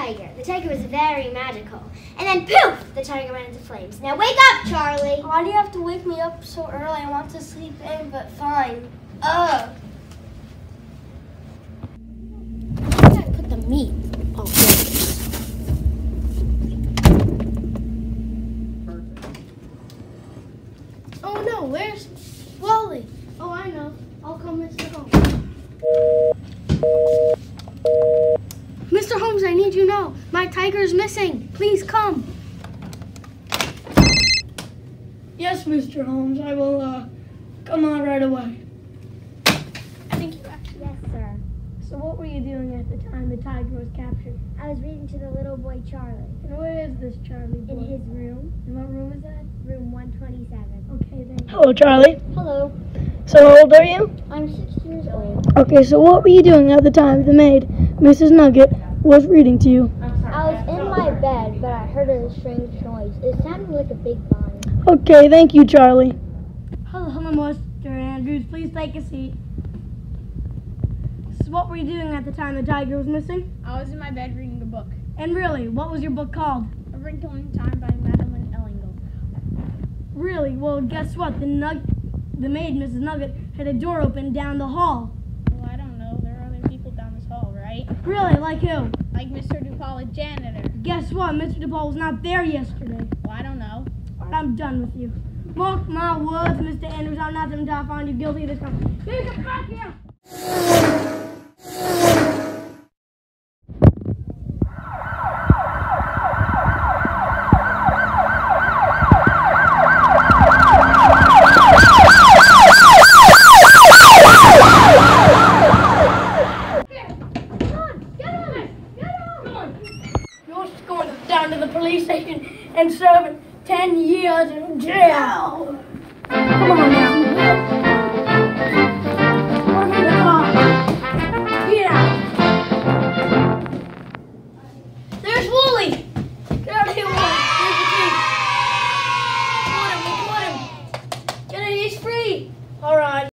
tiger. The tiger was very magical. And then poof, the tiger went into flames. Now wake up, Charlie. Why do you have to wake me up so early? I want to sleep in, but fine. Ugh. I gotta put the meat on this. Oh no, where's Wally? Oh, I know. I'll call Mr. Holmes. Mr. Holmes, I need you now. My tiger is missing. Please come. Yes, Mr. Holmes, I will come on right away. Thank you. Yes, sir. So what were you doing at the time the tiger was captured? I was reading to the little boy Charlie. And where is this Charlie boy? In his room. And what room is that? Room 127. Okay, thank you. Hello, Charlie. Hello. So how old are you? I'm 6 years old. Okay, so what were you doing at the time the maid, Mrs. Nugget, was reading to you? I was in my bed, but I heard a strange noise. It sounded like a big bang. Okay, thank you, Charlie. Hello, Mr. Andrews. Please take a seat. So what were you doing at the time the tiger was missing? I was in my bed reading a book. And really, what was your book called? A Wrinkle in Time by Madeline Ellingle. Really? Well, guess what? The maid, Mrs. Nugget, had a door open down the hall. Well, I don't know. There are other people down this hall, right? Really? Like who? Like Mr. DuPaul, a janitor. Guess what? Mr. DePaul was not there yesterday. Well, I don't know. Alright, I'm done with you. Mark my words, Mr. Andrews, I'm not going to find you guilty of this crime. Get back here! Down to the police station and serve 10 years in jail. Come on now. Put me in the car. Get out. There's Wooly. Get out of here, Wooly. There's the key. Report him. Get it. He's free. All right.